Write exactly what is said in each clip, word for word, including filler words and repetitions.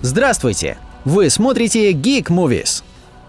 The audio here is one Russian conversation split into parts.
Здравствуйте! Вы смотрите Geek Movies.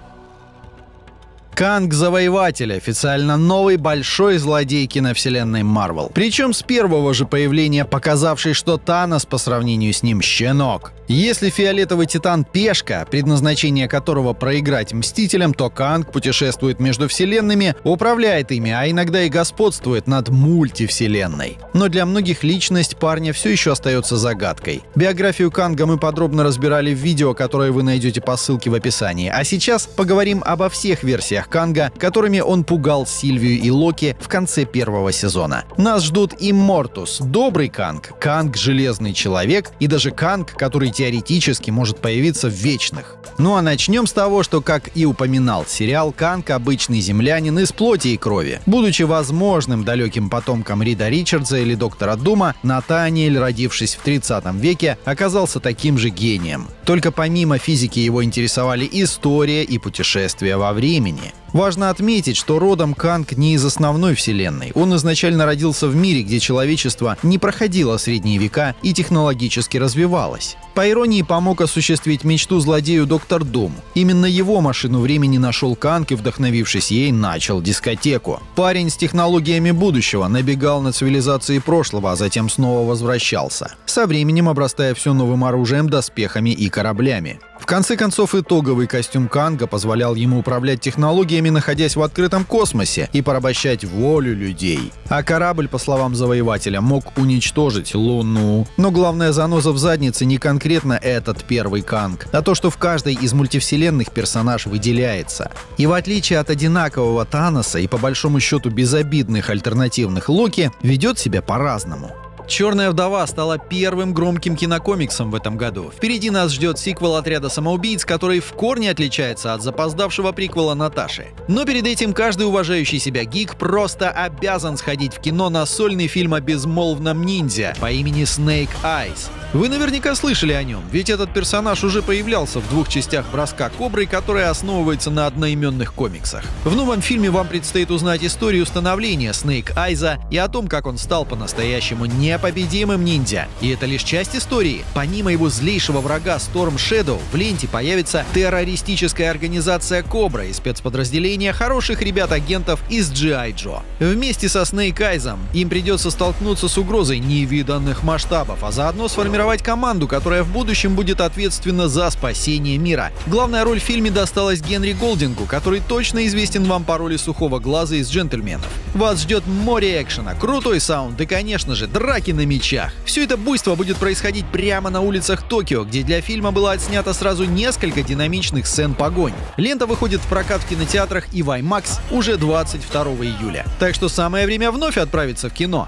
Канг Завоеватель — официально новый большой злодей киновселенной Marvel. Причем с первого же появления показавший, что Танос по сравнению с ним щенок. Если фиолетовый титан — пешка, предназначение которого проиграть Мстителям, то Канг путешествует между вселенными, управляет ими, а иногда и господствует над мультивселенной. Но для многих личность парня все еще остается загадкой. Биографию Канга мы подробно разбирали в видео, которое вы найдете по ссылке в описании. А сейчас поговорим обо всех версиях Канга, которыми он пугал Сильвию и Локи в конце первого сезона. Нас ждут Иммортус — добрый Канг, Канг — железный человек и даже Канг, который теоретически может появиться в Вечных. Ну а начнем с того, что, как и упоминал сериал, Канг — обычный землянин из плоти и крови. Будучи возможным далеким потомком Рида Ричардса или Доктора Дума, Натаниэль, родившись в тридцатом веке, оказался таким же гением. Только помимо физики его интересовали история и путешествия во времени. Важно отметить, что родом Канг не из основной вселенной. Он изначально родился в мире, где человечество не проходило средние века и технологически развивалось. По иронии, помог осуществить мечту злодею Доктор Дум. Именно его машину времени нашел Канг и, вдохновившись ей, начал дискотеку. Парень с технологиями будущего набегал на цивилизации прошлого, а затем снова возвращался, со временем обрастая все новым оружием, доспехами и кораблями. В конце концов, итоговый костюм Канга позволял ему управлять технологиями, находясь в открытом космосе, и порабощать волю людей. А корабль, по словам Завоевателя, мог уничтожить Луну. Но главная заноза в заднице не конкретно этот первый Канг, а то, что в каждой из мультивселенных персонаж выделяется. И в отличие от одинакового Таноса и по большому счету безобидных альтернативных Локи, ведет себя по-разному. «Черная вдова» стала первым громким кинокомиксом в этом году. Впереди нас ждет сиквел «Отряда самоубийц», который в корне отличается от запоздавшего приквела «Наташи». Но перед этим каждый уважающий себя гик просто обязан сходить в кино на сольный фильм о безмолвном ниндзя по имени Snake Eyes. Вы наверняка слышали о нем, ведь этот персонаж уже появлялся в двух частях «Броска Кобры», которая основывается на одноименных комиксах. В новом фильме вам предстоит узнать историю становления Snake Eyes'а и о том, как он стал по-настоящему непобедимым ниндзя. И это лишь часть истории. Помимо его злейшего врага Storm Shadow, в ленте появится террористическая организация Кобра и спецподразделение хороших ребят-агентов из джи ай Joe. Вместе со Snake Eyes'ом им придется столкнуться с угрозой невиданных масштабов, а заодно сформировать команду, которая в будущем будет ответственна за спасение мира. Главная роль в фильме досталась Генри Голдингу, который точно известен вам по роли Сухого Глаза из «Джентльменов». Вас ждет море экшена, крутой саунд и, конечно же, драки на мечах. Все это буйство будет происходить прямо на улицах Токио, где для фильма было отснято сразу несколько динамичных сцен погонь. Лента выходит в прокат в кинотеатрах и в IMAX уже двадцать второго июля. Так что самое время вновь отправиться в кино.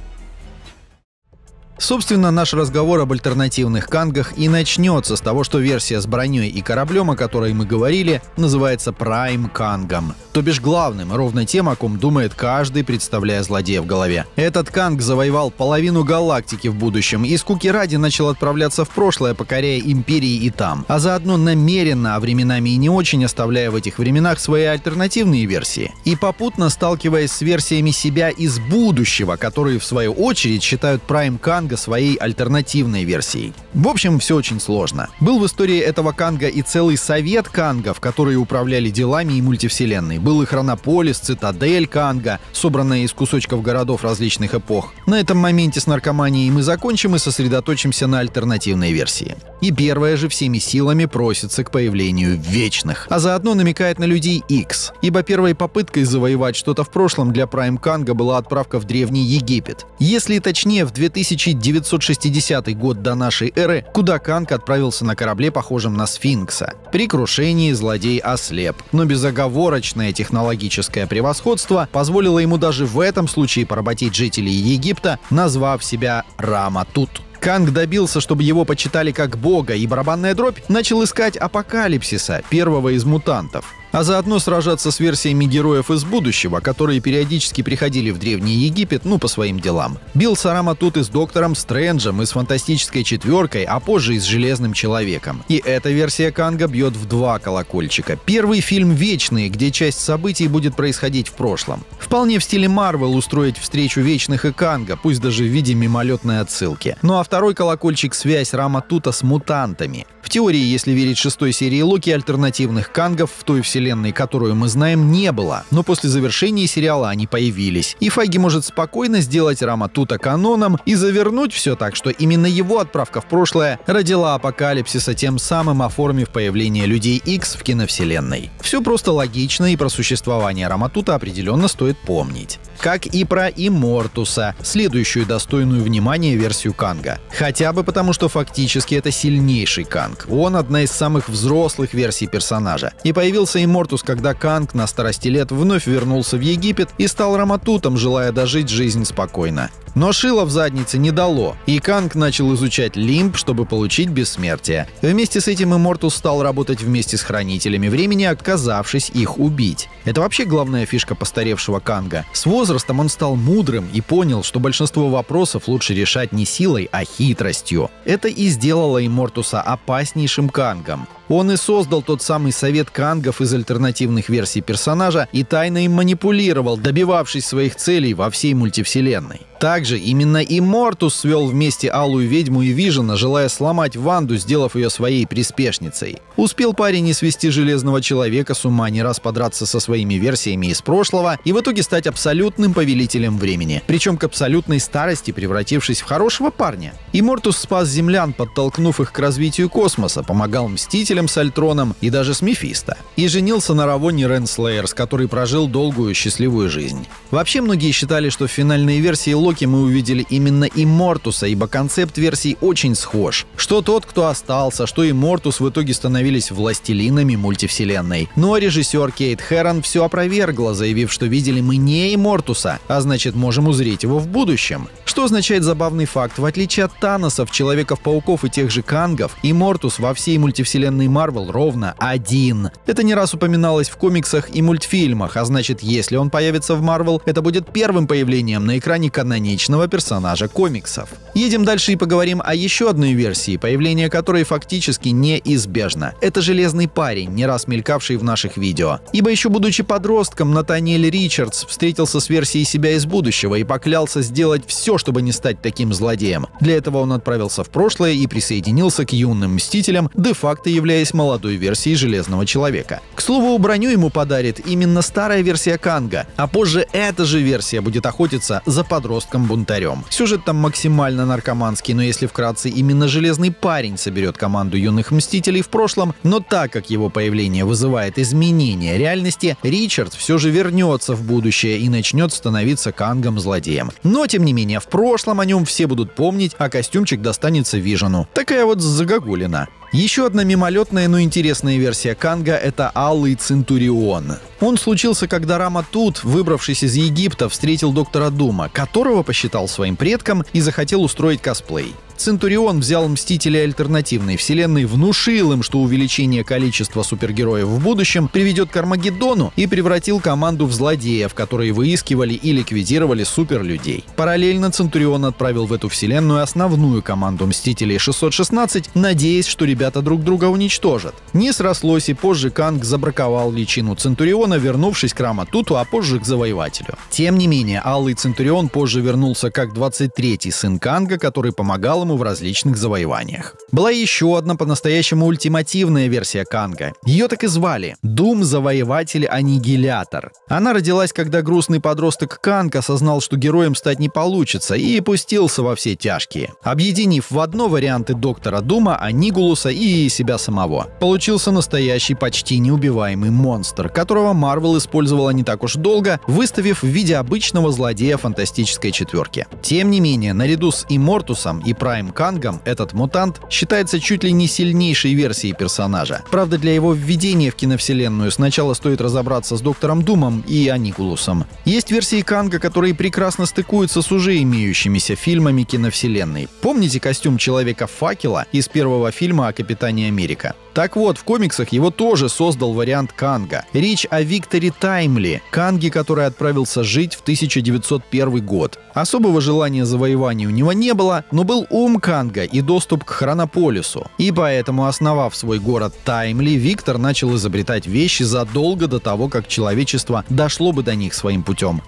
Собственно, наш разговор об альтернативных Кангах и начнется с того, что версия с броней и кораблем, о которой мы говорили, называется Prime Кангом. То бишь главным, ровно тем, о ком думает каждый, представляя злодея в голове. Этот Канг завоевал половину галактики в будущем и скуки ради начал отправляться в прошлое, покоряя империи и там, а заодно намеренно, а временами и не очень, оставляя в этих временах свои альтернативные версии. И попутно сталкиваясь с версиями себя из будущего, которые в свою очередь считают Prime Канг своей альтернативной версией. В общем, все очень сложно. Был в истории этого Канга и целый совет Кангов, которые управляли делами и мультивселенной. Был и Хронополис, цитадель Канга, собранная из кусочков городов различных эпох. На этом моменте с наркоманией мы закончим и сосредоточимся на альтернативной версии. И первая же всеми силами просится к появлению Вечных, а заодно намекает на людей Икс, ибо первой попыткой завоевать что-то в прошлом для Prime Канга была отправка в Древний Египет. Если точнее, в две тысячи девятьсот шестидесятый год до нашей эры, куда Канг отправился на корабле, похожем на Сфинкса. При крушении злодей ослеп, но безоговорочное технологическое превосходство позволило ему даже в этом случае поработить жителей Египта, назвав себя Рама-Тут. Канг добился, чтобы его почитали как бога, и барабанная дробь начал искать Апокалипсиса, первого из мутантов. а заодно сражаться с версиями героев из будущего, которые периодически приходили в Древний Египет, ну, по своим делам. Бился Рама-Тут и с Доктором Стрэнджем, и с Фантастической четверкой, а позже и с Железным Человеком. И эта версия Канга бьет в два колокольчика. Первый фильм «Вечные», где часть событий будет происходить в прошлом. Вполне в стиле Марвел устроить встречу Вечных и Канга, пусть даже в виде мимолетной отсылки. Ну а второй колокольчик — связь Рама-Тута с мутантами. В теории, если верить шестой серии Локи, альтернативных кангов в той вселенной, которую мы знаем, не было. Но после завершения сериала они появились. И Файги может спокойно сделать Раматута каноном и завернуть все так, что именно его отправка в прошлое родила апокалипсиса, тем самым оформив появление Людей Икс в киновселенной. Все просто логично, и про существование Раматута определенно стоит помнить. Как и про Иммортуса, следующую достойную внимания версию Канга. Хотя бы потому, что фактически это сильнейший Канг. Он одна из самых взрослых версий персонажа. И появился Иммортус, когда Канг на старости лет вновь вернулся в Египет и стал Раматутом, желая дожить жизнь спокойно. Но шило в заднице не дало, и Канг начал изучать лимб, чтобы получить бессмертие. Вместе с этим Иммортус стал работать вместе с Хранителями Времени, отказавшись их убить. Это вообще главная фишка постаревшего Канга. С возрастом он стал мудрым и понял, что большинство вопросов лучше решать не силой, а хитростью. Это и сделало Иммортуса опаснейшим Кангом. Он и создал тот самый совет кангов из альтернативных версий персонажа и тайно им манипулировал, добивавшись своих целей во всей мультивселенной. Также именно Иммортус свел вместе Алую Ведьму и Вижена, желая сломать Ванду, сделав ее своей приспешницей. Успел парень не свести Железного Человека с ума, не раз подраться со своими версиями из прошлого и в итоге стать абсолютным повелителем времени. Причем к абсолютной старости превратившись в хорошего парня. Иммортус спас землян, подтолкнув их к развитию космоса, помогал Мстителям с Альтроном и даже с Мефисто. И женился на Равонне Ренслеер, с которой прожил долгую счастливую жизнь. Вообще многие считали, что в финальной версии Локи мы увидели именно Иммортуса, ибо концепт версий очень схож. Что тот, кто остался, что Иммортус в итоге становились властелинами мультивселенной. Но режиссер Кейт Хэрон все опровергла, заявив, что видели мы не Иммортуса, а значит можем узреть его в будущем. Что означает забавный факт: в отличие от Таносов, Человеков-пауков и тех же Кангов, Иммортус во всей мультивселенной Марвел ровно один. Это не раз упоминалось в комиксах и мультфильмах, а значит, если он появится в Марвел, это будет первым появлением на экране каноничного персонажа комиксов. Едем дальше и поговорим о еще одной версии, появление которой фактически неизбежно. Это Железный парень, не раз мелькавший в наших видео. Ибо еще будучи подростком, Натаниэль Ричардс встретился с версией себя из будущего и поклялся сделать все, чтобы не стать таким злодеем. Для этого он отправился в прошлое и присоединился к юным Мстителям, де-факто являясь молодой версией Железного Человека. К слову, броню ему подарит именно старая версия Канга, а позже эта же версия будет охотиться за подростком-бунтарем. Сюжет там максимально наркоманский, но если вкратце, именно Железный парень соберет команду юных Мстителей в прошлом, но так как его появление вызывает изменения реальности, Ричард все же вернется в будущее и начнет становиться Кангом-злодеем. Но, тем не менее, в прошлом о нем все будут помнить, а костюмчик достанется Вижену. Такая вот загогулина. Еще одна мимолетная, но интересная версия Канга — это Алый Центурион. Он случился, когда Раматут, выбравшись из Египта, встретил доктора Дума, которого посчитал своим предком и захотел устроить косплей. Центурион взял Мстителей альтернативной вселенной, внушил им, что увеличение количества супергероев в будущем приведет к Армагеддону, и превратил команду в злодеев, которые выискивали и ликвидировали суперлюдей. Параллельно Центурион отправил в эту вселенную основную команду Мстителей шестьсот шестнадцать, надеясь, что ребята друг друга уничтожат. Не срослось, и позже Канг забраковал личину Центуриона, вернувшись к Раматуту, а позже к Завоевателю. Тем не менее, Алый Центурион позже вернулся как двадцать третий сын Канга, который помогал ему в различных завоеваниях. Была еще одна по-настоящему ультимативная версия Канга. Ее так и звали — Дум Завоеватель Аннигилятор. Она родилась, когда грустный подросток Канг осознал, что героем стать не получится, и пустился во все тяжкие, объединив в одно варианты доктора Дума, Аннигулуса и себя самого. Получился настоящий почти неубиваемый монстр, которого Марвел использовала не так уж долго, выставив в виде обычного злодея фантастической четверки. Тем не менее, наряду с Иммортусом и Прайм Кангом этот мутант считается чуть ли не сильнейшей версией персонажа. Правда, для его введения в киновселенную сначала стоит разобраться с доктором Думом и Аннигулусом. Есть версии Канга, которые прекрасно стыкуются с уже имеющимися фильмами киновселенной. Помните костюм Человека-факела из первого фильма о Капитане Америка? Так вот, в комиксах его тоже создал вариант Канга. Речь о Викторе Таймли, Канге, который отправился жить в тысяча девятьсот первый год. Особого желания завоевания у него не было, но был ум Канга и доступ к Хронополису. И поэтому, основав свой город Таймли, Виктор начал изобретать вещи задолго до того, как человечество дошло бы до них своим путем.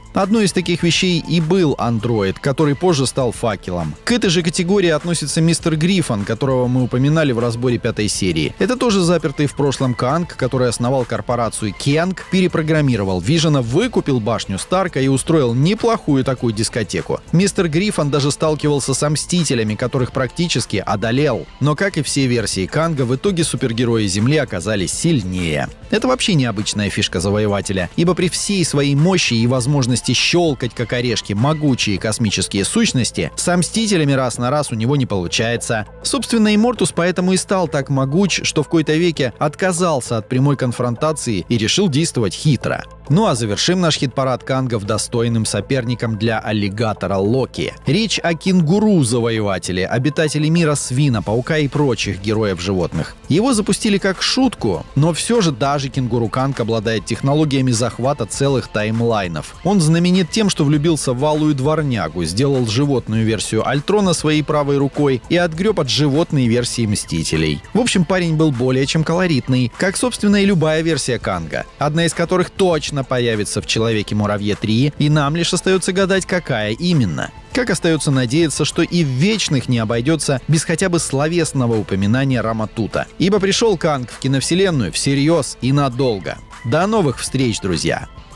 Одной из таких вещей и был андроид, который позже стал факелом. К этой же категории относится мистер Гриффин, которого мы упоминали в разборе пятой серии. Это тоже запертый в прошлом Канг, который основал корпорацию Кенг, перепрограммировал Вижена, выкупил башню Старка и устроил неплохую такую дискотеку. Мистер Гриффин даже сталкивался со Мстителями, которых практически одолел. Но, как и все версии Канга, в итоге супергерои Земли оказались сильнее. Это вообще необычная фишка Завоевателя, ибо при всей своей мощи и возможности щелкать как орешки могучие космические сущности, с Мстителями раз на раз у него не получается. Собственно, Иммортус поэтому и стал так могуч, что в кои-то веке отказался от прямой конфронтации и решил действовать хитро. Ну а завершим наш хит-парад Кангов достойным соперником для аллигатора Локи. Речь о кенгуру-завоевателе, обитателе мира свина, паука и прочих героев животных. Его запустили как шутку, но все же даже кенгуру-канг обладает технологиями захвата целых таймлайнов. Он знаменит тем, что влюбился в алую дворнягу, сделал животную версию Альтрона своей правой рукой и отгреб от животной версии Мстителей. В общем, парень был более чем колоритный, как, собственно, и любая версия Канга, одна из которых точно появится в Человеке-муравье три, и нам лишь остается гадать, какая именно. Как остается надеяться, что и в Вечных не обойдется без хотя бы словесного упоминания Раматута, ибо пришел Канг в киновселенную всерьез и надолго. До новых встреч, друзья!